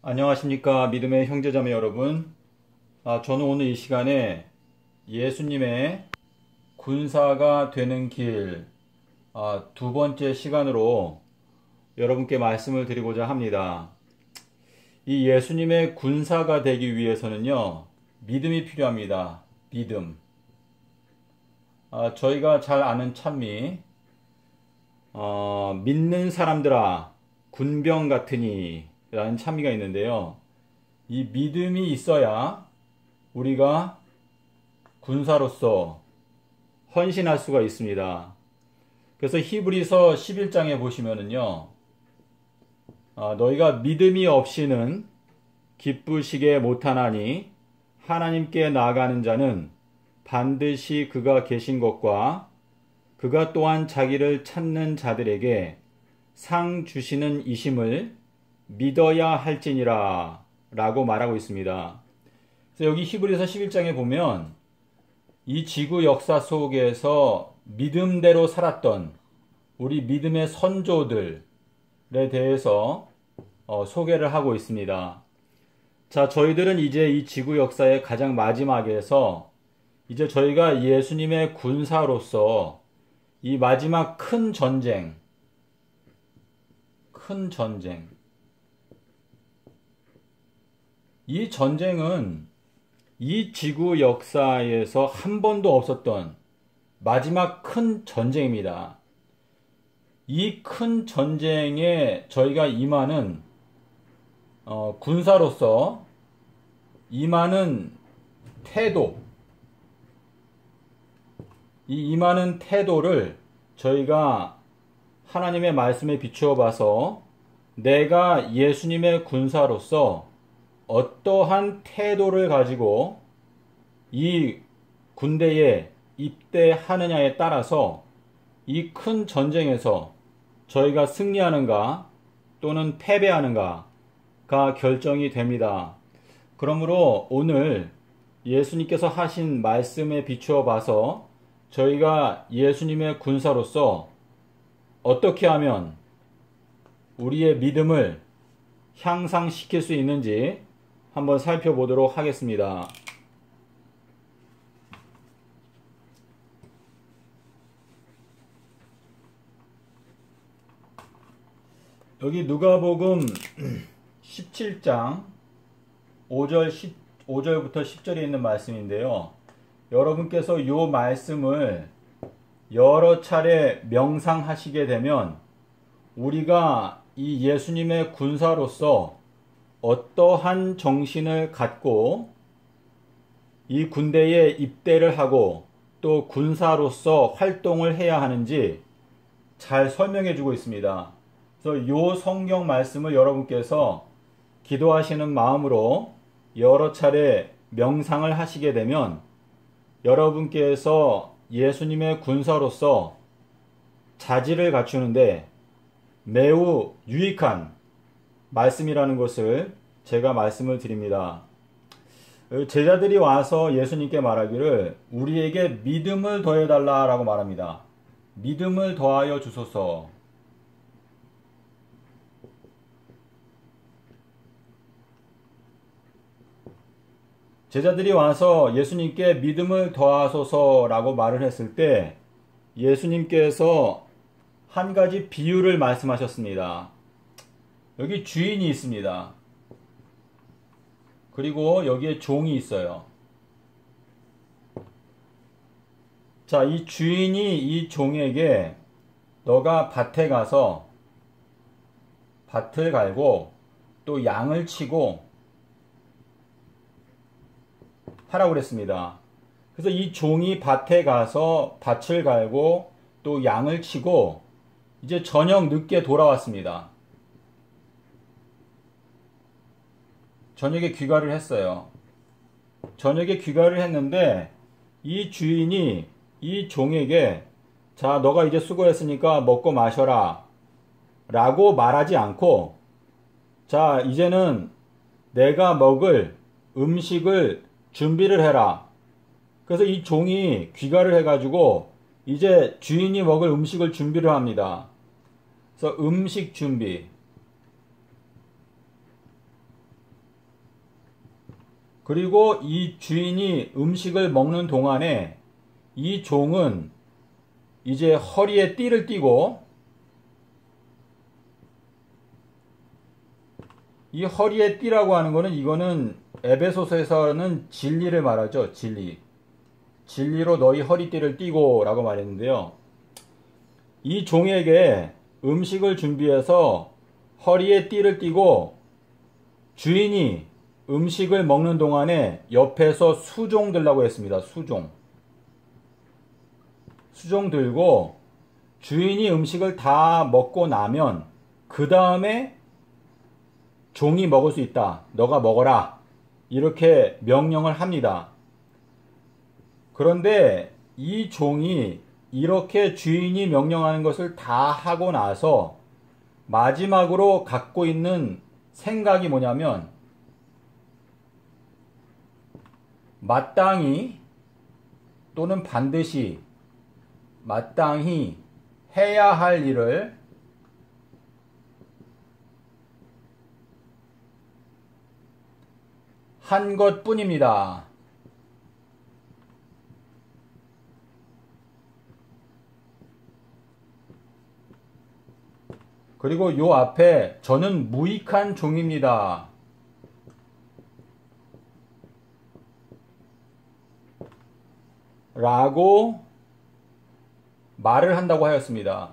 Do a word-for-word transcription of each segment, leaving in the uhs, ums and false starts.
안녕하십니까 믿음의 형제자매 여러분. 아, 저는 오늘 이 시간에 예수님의 군사가 되는 길, 아, 두 번째 시간으로 여러분께 말씀을 드리고자 합니다. 이 예수님의 군사가 되기 위해서는요, 믿음이 필요합니다. 믿음. 아, 저희가 잘 아는 찬미, 어, 믿는 사람들아 군병 같으니 라는 찬미가 있는데요. 이 믿음이 있어야 우리가 군사로서 헌신할 수가 있습니다. 그래서 히브리서 십일 장에 보시면은요, 아, 너희가 믿음이 없이는 기쁘시게 못하나니 하나님께 나아가는 자는 반드시 그가 계신 것과 그가 또한 자기를 찾는 자들에게 상 주시는 이심을 믿어야 할지니라 라고 말하고 있습니다. 그래서 여기 히브리서 십일 장에 보면 이 지구 역사 속에서 믿음대로 살았던 우리 믿음의 선조들에 대해서 어, 소개를 하고 있습니다. 자, 저희들은 이제 이 지구 역사의 가장 마지막에서 이제 저희가 예수님의 군사로서 이 마지막 큰 전쟁, 큰 전쟁, 이 전쟁은 이 지구 역사에서 한 번도 없었던 마지막 큰 전쟁입니다. 이 큰 전쟁에 저희가 임하는 어, 군사로서 임하는 태도, 이 임하는 태도를 저희가 하나님의 말씀에 비추어 봐서 내가 예수님의 군사로서 어떠한 태도를 가지고 이 군대에 입대하느냐에 따라서 이 큰 전쟁에서 저희가 승리하는가 또는 패배하는가가 결정이 됩니다. 그러므로 오늘 예수님께서 하신 말씀에 비추어 봐서 저희가 예수님의 군사로서 어떻게 하면 우리의 믿음을 향상시킬 수 있는지 한번 살펴보도록 하겠습니다. 여기 누가복음 십칠 장 오 절, 오 절부터 십 절에 있는 말씀인데요. 여러분께서 이 말씀을 여러 차례 명상하시게 되면 우리가 이 예수님의 군사로서 어떠한 정신을 갖고 이 군대에 입대를 하고 또 군사로서 활동을 해야 하는지 잘 설명해 주고 있습니다. 그래서 이 성경 말씀을 여러분께서 기도하시는 마음으로 여러 차례 명상을 하시게 되면 여러분께서 예수님의 군사로서 자질을 갖추는데 매우 유익한 말씀이라는 것을 제가 말씀을 드립니다. 제자들이 와서 예수님께 말하기를 우리에게 믿음을 더해달라 라고 말합니다. 믿음을 더하여 주소서. 제자들이 와서 예수님께 믿음을 더하소서 라고 말을 했을 때 예수님께서 한 가지 비유를 말씀하셨습니다. 여기 주인이 있습니다. 그리고 여기에 종이 있어요. 자, 이 주인이 이 종에게 너가 밭에 가서 밭을 갈고 또 양을 치고 하라고 그랬습니다. 그래서 이 종이 밭에 가서 밭을 갈고 또 양을 치고 이제 저녁 늦게 돌아왔습니다. 저녁에 귀가를 했어요. 저녁에 귀가를 했는데 이 주인이 이 종에게 자, 너가 이제 수고했으니까 먹고 마셔라 라고 말하지 않고 자, 이제는 내가 먹을 음식을 준비를 해라. 그래서 이 종이 귀가를 해가지고 이제 주인이 먹을 음식을 준비를 합니다. 그래서 음식 준비. 그리고 이 주인이 음식을 먹는 동안에 이 종은 이제 허리에 띠를 띠고, 이 허리에 띠라고 하는 거는, 이거는 에베소서에서는 진리를 말하죠. 진리. 진리로 너희 허리띠를 띠고 라고 말했는데요. 이 종에게 음식을 준비해서 허리에 띠를 띠고, 주인이 음식을 먹는 동안에 옆에서 수종 들라고 했습니다. 수종. 수종 들고 주인이 음식을 다 먹고 나면 그 다음에 종이 먹을 수 있다. 너가 먹어라. 이렇게 명령을 합니다. 그런데 이 종이 이렇게 주인이 명령하는 것을 다 하고 나서 마지막으로 갖고 있는 생각이 뭐냐면, 마땅히 또는 반드시 마땅히 해야 할 일을 한 것뿐입니다. 그리고 요 앞에 저는 무익한 종입니다. 라고 말을 한다고 하였습니다.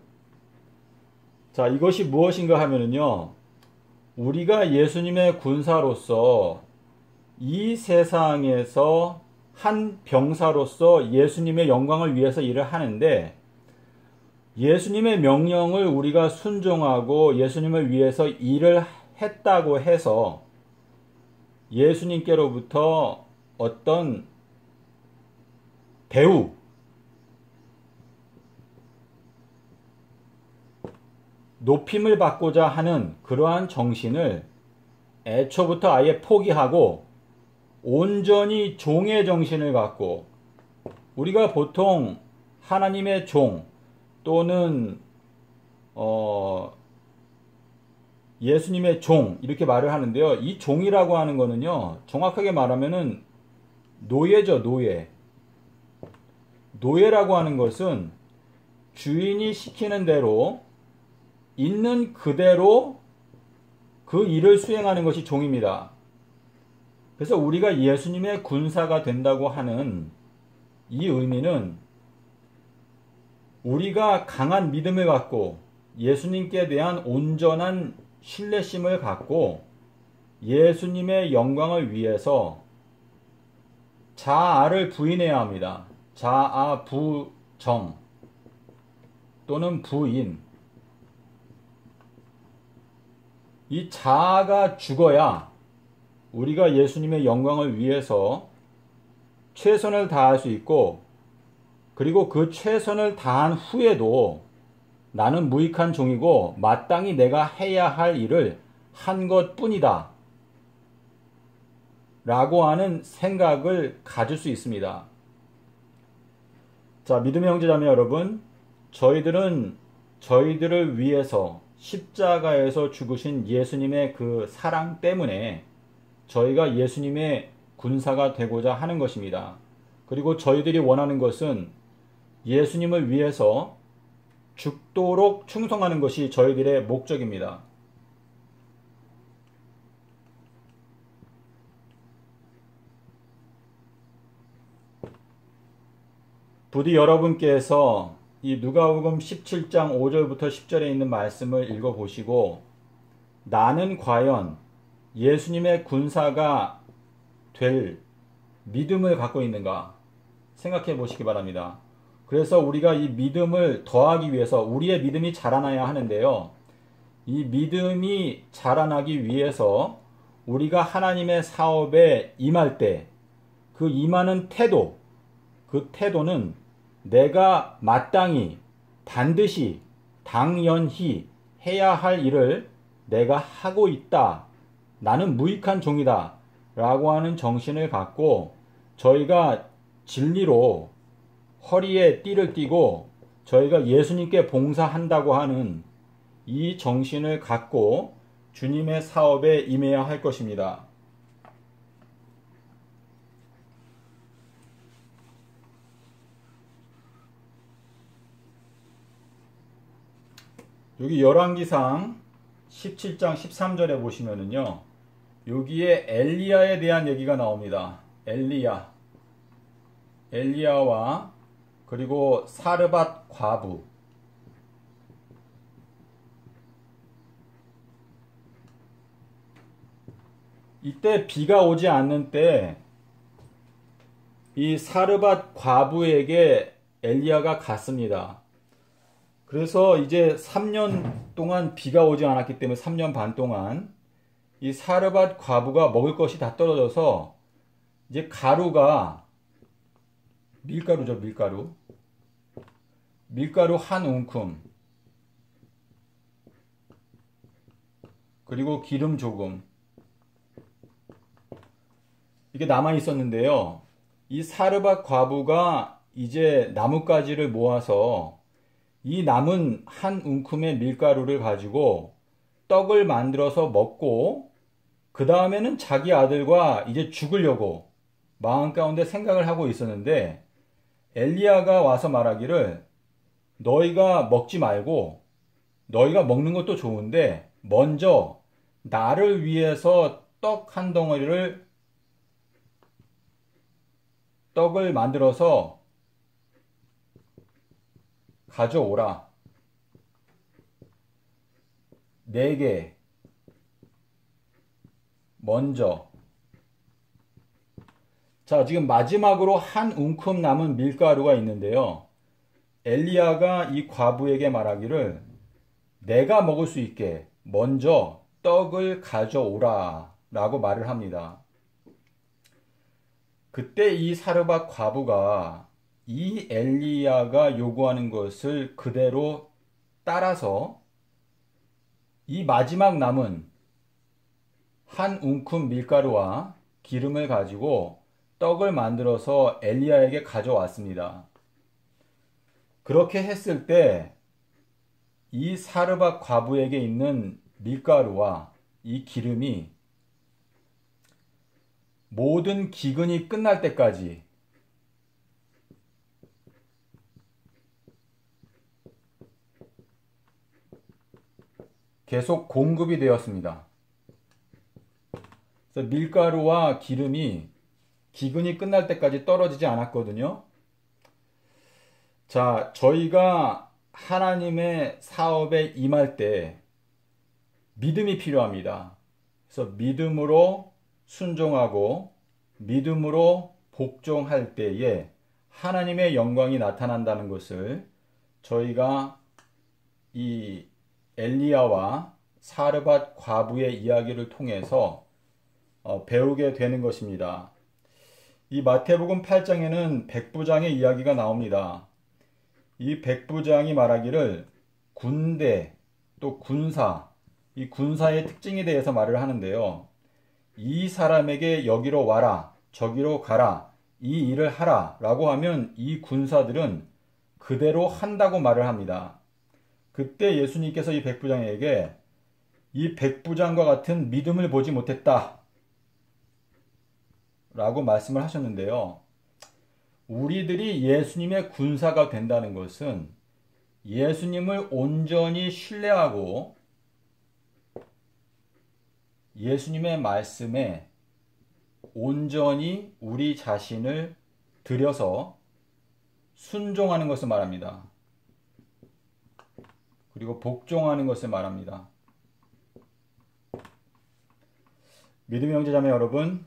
자, 이것이 무엇인가 하면은요, 우리가 예수님의 군사로서 이 세상에서 한 병사로서 예수님의 영광을 위해서 일을 하는데, 예수님의 명령을 우리가 순종하고 예수님을 위해서 일을 했다고 해서 예수님께로부터 어떤 대우, 높임을 받고자 하는 그러한 정신을 애초부터 아예 포기하고 온전히 종의 정신을 갖고, 우리가 보통 하나님의 종 또는 어 예수님의 종 이렇게 말을 하는데요. 이 종이라고 하는 거는요, 정확하게 말하면은 노예죠. 노예. 노예라고 하는 것은 주인이 시키는 대로 있는 그대로 그 일을 수행하는 것이 종입니다. 그래서 우리가 예수님의 군사가 된다고 하는 이 의미는, 우리가 강한 믿음을 갖고 예수님께 대한 온전한 신뢰심을 갖고 예수님의 영광을 위해서 자아를 부인해야 합니다. 자아 부정 또는 부인. 이 자아가 죽어야 우리가 예수님의 영광을 위해서 최선을 다할 수 있고, 그리고 그 최선을 다한 후에도 나는 무익한 종이고 마땅히 내가 해야 할 일을 한 것뿐이다 라고 하는 생각을 가질 수 있습니다. 자, 믿음의 형제자매 여러분, 저희들은 저희들을 위해서 십자가에서 죽으신 예수님의 그 사랑 때문에 저희가 예수님의 군사가 되고자 하는 것입니다. 그리고 저희들이 원하는 것은 예수님을 위해서 죽도록 충성하는 것이 저희들의 목적입니다. 부디 여러분께서 이 누가복음 십칠 장 오 절부터 십 절에 있는 말씀을 읽어보시고, 나는 과연 예수님의 군사가 될 믿음을 갖고 있는가 생각해 보시기 바랍니다. 그래서 우리가 이 믿음을 더하기 위해서 우리의 믿음이 자라나야 하는데요. 이 믿음이 자라나기 위해서 우리가 하나님의 사업에 임할 때 그 임하는 태도, 그 태도는 내가 마땅히 반드시 당연히 해야 할 일을 내가 하고 있다. 나는 무익한 종이다. 라고 하는 정신을 갖고 저희가 진리로 허리에 띠를 띠고 저희가 예수님께 봉사한다고 하는 이 정신을 갖고 주님의 사업에 임해야 할 것입니다. 여기 열왕기상 십칠 장 십삼 절에 보시면은요, 여기에 엘리야에 대한 얘기가 나옵니다. 엘리야, 엘리야와 그리고 사르밧 과부. 이때 비가 오지 않는 때 이 사르밧 과부에게 엘리야가 갔습니다. 그래서 이제 삼 년 동안 비가 오지 않았기 때문에 삼 년 반 동안 이 사르밧 과부가 먹을 것이 다 떨어져서 이제 가루가, 밀가루죠, 밀가루. 밀가루 한 움큼, 그리고 기름 조금, 이게 남아 있었는데요. 이 사르밧 과부가 이제 나뭇가지를 모아서 이 남은 한 움큼의 밀가루를 가지고 떡을 만들어서 먹고, 그 다음에는 자기 아들과 이제 죽으려고 마음 가운데 생각을 하고 있었는데, 엘리야가 와서 말하기를 너희가 먹지 말고, 너희가 먹는 것도 좋은데 먼저 나를 위해서 떡 한 덩어리를 떡을 만들어서 가져오라. 내게 먼저. 자, 지금 마지막으로 한 움큼 남은 밀가루가 있는데요. 엘리야가 이 과부에게 말하기를 내가 먹을 수 있게 먼저 떡을 가져오라 라고 말을 합니다. 그때 이 사르밧 과부가 이 엘리야가 요구하는 것을 그대로 따라서 이 마지막 남은 한 움큼 밀가루와 기름을 가지고 떡을 만들어서 엘리야에게 가져왔습니다. 그렇게 했을 때 이 사르밧 과부에게 있는 밀가루와 이 기름이 모든 기근이 끝날 때까지 계속 공급이 되었습니다. 그래서 밀가루와 기름이 기근이 끝날 때까지 떨어지지 않았거든요. 자, 저희가 하나님의 사업에 임할 때 믿음이 필요합니다. 그래서 믿음으로 순종하고 믿음으로 복종할 때에 하나님의 영광이 나타난다는 것을 저희가 이 엘리야와 사르밧 과부의 이야기를 통해서 어, 배우게 되는 것입니다. 이 마태복음 팔 장에는 백부장의 이야기가 나옵니다. 이 백부장이 말하기를 군대 또 군사, 이 군사의 특징에 대해서 말을 하는데요. 이 사람에게 여기로 와라, 저기로 가라, 이 일을 하라 라고 하면 이 군사들은 그대로 한다고 말을 합니다. 그때 예수님께서 이 백부장에게 이 백부장과 같은 믿음을 보지 못했다 라고 말씀을 하셨는데요. 우리들이 예수님의 군사가 된다는 것은 예수님을 온전히 신뢰하고 예수님의 말씀에 온전히 우리 자신을 들여서 순종하는 것을 말합니다. 그리고 복종하는 것을 말합니다. 믿음의 형제자매 여러분,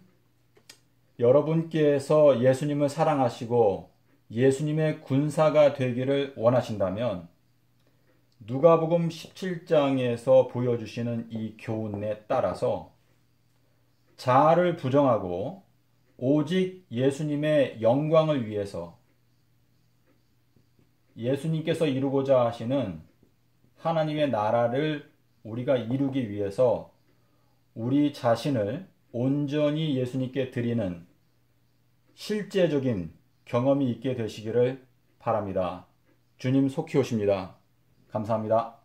여러분께서 예수님을 사랑하시고 예수님의 군사가 되기를 원하신다면 누가복음 십칠 장에서 보여주시는 이 교훈에 따라서 자아를 부정하고 오직 예수님의 영광을 위해서 예수님께서 이루고자 하시는 하나님의 나라를 우리가 이루기 위해서 우리 자신을 온전히 예수님께 드리는 실제적인 경험이 있게 되시기를 바랍니다. 주님 속히 오십니다. 감사합니다.